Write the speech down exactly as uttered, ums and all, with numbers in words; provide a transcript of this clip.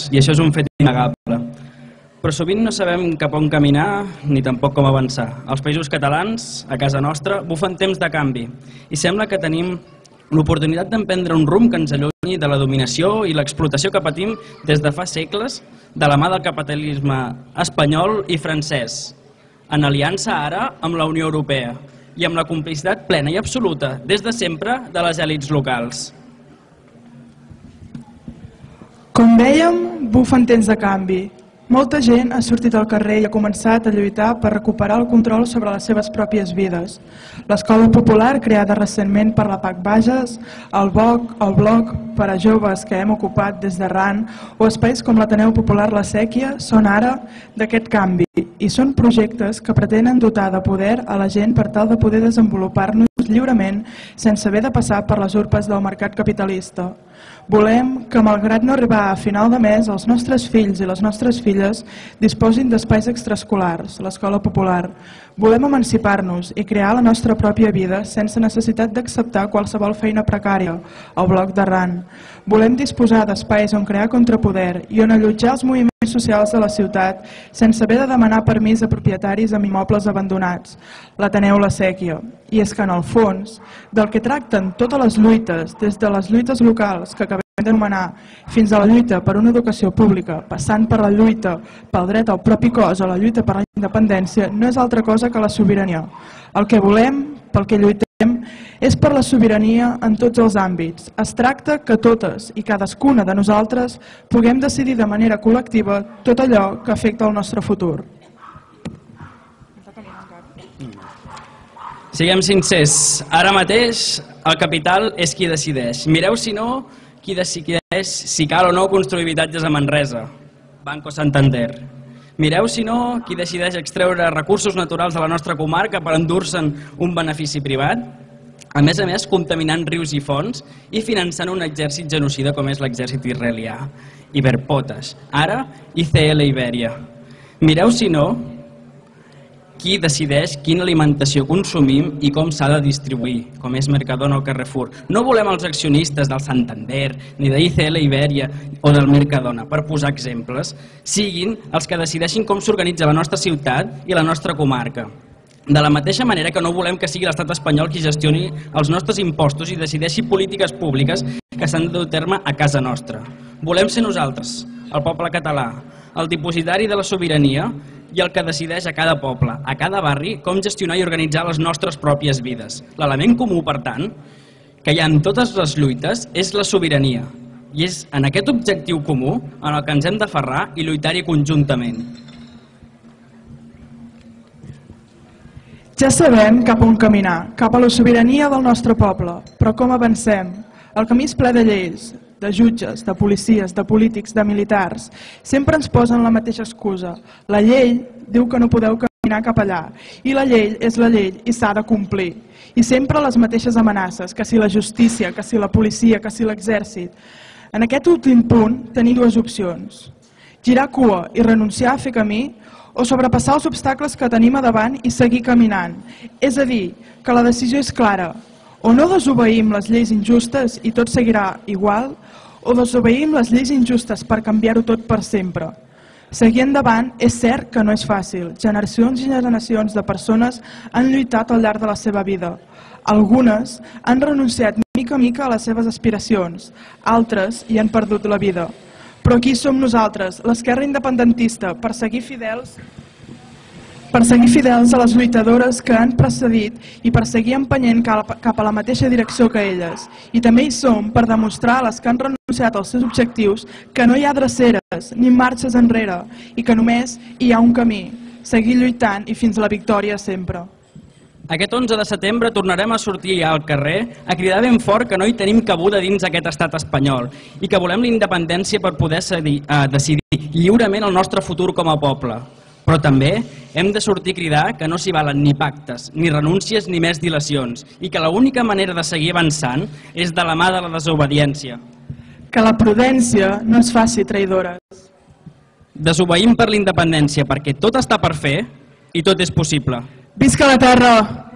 i això és un fet innegable. Però sovint no sabem cap on caminar ni tampoc com avançar. Els països catalans, a casa nostra, bufen temps de canvi i sembla que tenim l'oportunitat d'emprendre un rumb que ens allunyi de la dominació i l'explotació que patim des de fa segles de la mà del capitalisme espanyol i francès, en aliança ara amb la Unió Europea i amb la complicitat plena i absoluta, des de sempre, de les èlits locals. Com dèiem, bufen temps de canvi. Molta gent ha sortit al carrer i ha començat a lluitar per recuperar el control sobre les seves pròpies vides. L'Escola Popular, creada recentment per la P A C Bages, el B O C, el Bloc per a joves que hem ocupat des d'arran, o espais com l'Ateneu Popular La Sèquia, són ara d'aquest canvi i són projectes que pretenen dotar de poder a la gent per tal de poder desenvolupar-nos lliurement sense haver de passar per les urpes del mercat capitalista. Volem que, malgrat no arribar a final de mes, els nostres fills i les nostres filles disposin d'espais extraescolars, l'Escola Popular. Volem emancipar-nos i crear la nostra pròpia vida sense necessitat d'acceptar qualsevol feina precària, el bloc d'arran. Volem disposar d'espais on crear contrapoder i on allotjar els moviments socials de la ciutat sense haver de demanar permís a propietaris amb immobles abandonats, l'Ateneu La Sèquia. I és que, en el fons, del que tracten totes les lluites, des de les lluites locals que acabem d'anomenar fins a la lluita per una educació pública, passant per la lluita pel dret al propi cos o la lluita per la independència, no és altra cosa que la sobirania. El que volem, pel que lluitem, és per la sobirania en tots els àmbits. Es tracta que totes i cadascuna de nosaltres puguem decidir de manera col·lectiva tot allò que afecta el nostre futur. Siguem sincers, ara mateix el capital és qui decideix. Mireu, si no, qui decideix si cal o no construir habitatges a Manresa, Banco Santander. Mireu, si no, qui decideix extreure recursos naturals de la nostra comarca per endur-se'n un benefici privat, a més a més contaminant rius i fonts i finançant un exèrcit genocida com és l'exèrcit israelià, Iberpotash, ara I C L Iberia. Mireu, si no, qui decideix quina alimentació consumim i com s'ha de distribuir, com és Mercadona o Carrefour. No volem els accionistes del Santander, ni de I C L Iberia o del Mercadona, per posar exemples, siguin els que decideixin com s'organitza la nostra ciutat i la nostra comarca. De la mateixa manera que no volem que sigui l'estat espanyol qui gestioni els nostres impostos i decideixi polítiques públiques que s'han de dur a terme a casa nostra. Volem ser nosaltres, el poble català, el dipositari de la sobirania i el que decideix a cada poble, a cada barri, com gestionar i organitzar les nostres pròpies vides. L'element comú, per tant, que hi ha en totes les lluites és la sobirania. I és en aquest objectiu comú en el que ens hem d'aferrar i lluitar-hi conjuntament. Ja sabem cap on caminar, cap a la sobirania del nostre poble, però com avancem? El camí és ple de lleis, de jutges, de policies, de polítics, de militars. Sempre ens posen la mateixa excusa. La llei diu que no podeu caminar cap allà, i la llei és la llei i s'ha de complir. I sempre les mateixes amenaces, que si la justícia, que si la policia, que si l'exèrcit. En aquest últim punt tenim dues opcions. Girar cua i renunciar a fer camí, o sobrepassar els obstacles que tenim a davant i seguir caminant. És a dir, que la decisió és clara. O no desobeïm les lleis injustes i tot seguirà igual, o desobeïm les lleis injustes per canviar-ho tot per sempre. Seguir endavant és cert que no és fàcil. Generacions i generacions de persones han lluitat al llarg de la seva vida. Algunes han renunciat mica a mica a les seves aspiracions, altres hi han perdut la vida. Però aquí som nosaltres, l'esquerra independentista, per seguir fidels per seguir fidels a les lluitadores que han precedit i per seguir empenyent cap a la mateixa direcció que elles. I també hi som per demostrar a les que han renunciat als seus objectius que no hi ha dreceres ni marxes enrere i que només hi ha un camí, seguir lluitant i fins a la victòria sempre. Aquest onze de setembre tornarem a sortir al carrer a cridar ben fort que no hi tenim cabuda dins aquest estat espanyol i que volem la independència per poder decidir lliurement el nostre futur com a poble. Però també hem de sortir a cridar que no s'hi valen ni pactes, ni renúncies, ni més dilacions i que l'única manera de seguir avançant és de la mà de la desobediència. Que la prudència no ens faci traïdores. Desobeïm per la independència perquè tot està per fer i tot és possible. Visca la terra!